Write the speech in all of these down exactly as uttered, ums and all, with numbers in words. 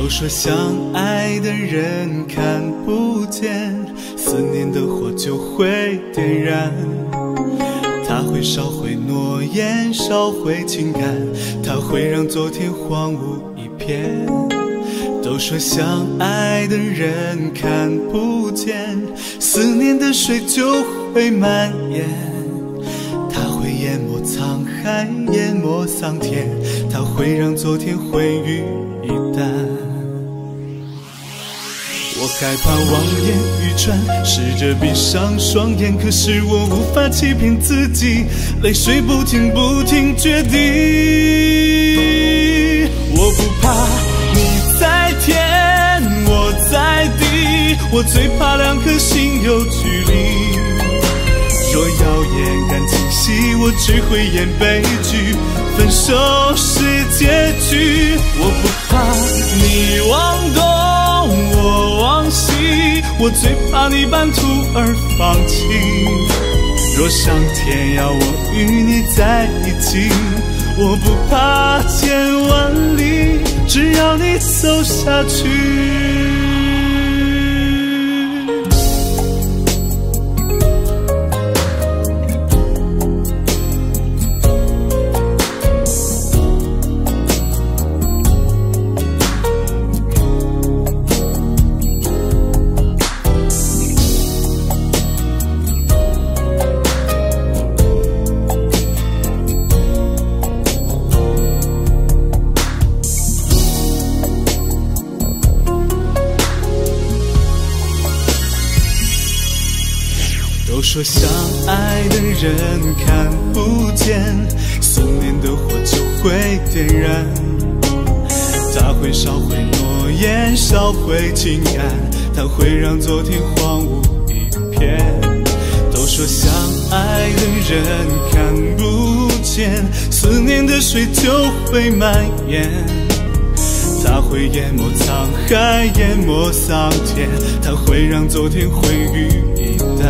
都说相爱的人看不见，思念的火就会点燃。它会烧毁诺言，烧毁情感，它会让昨天荒芜一片。都说相爱的人看不见，思念的水就会蔓延。它会淹没沧海，淹没桑田，它会让昨天毁于一旦。我害怕望眼欲穿，试着闭上双眼，可是我无法欺骗自己，泪水不停不停决堤。我不怕你在天，我在地，我最怕两颗心有距离。若谣言敢清晰，我只会演悲剧，分手是结局。我不怕你忘东我往西，我最怕你半途而放弃。若上天要我与你在一起，我不怕千万里，只要你走下去。都说相爱的人看不见，思念的火就会点燃。它会烧毁诺言，烧毁情感，它会让昨天荒芜一片。都说相爱的人看不见，思念的水就会蔓延。它会淹没沧海，淹没桑田，它会让昨天毁于一旦。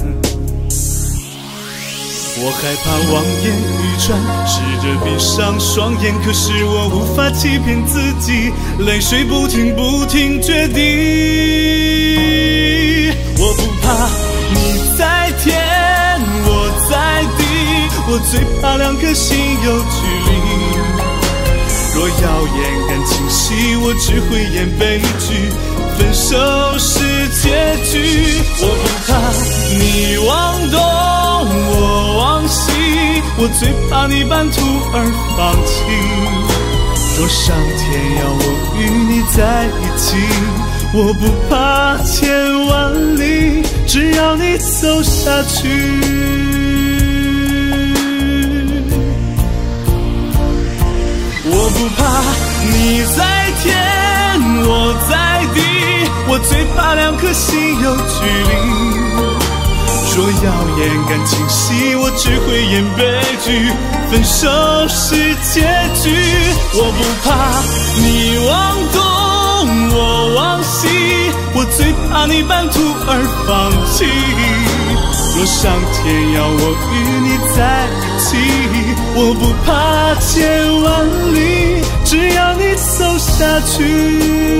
我害怕望眼欲穿，试着闭上双眼，可是我无法欺骗自己，泪水不停不停决堤。我不怕你在天，我在地，我最怕两颗心有距离。若谣言敢清晰，我只会演悲剧，分手是结局。我不怕你忘东我往西，我最怕你半途而放弃。若上天要我与你在一起，我不怕千万里，只要你走下去。我不怕你在天，我在地，我最怕两颗心有距离。若谣言敢清晰，我只会演悲剧，分手是结局。我不怕你忘东我往西，我最怕你半途而放弃。若上天要我与你在一起，我不怕千万里，只要你走下去。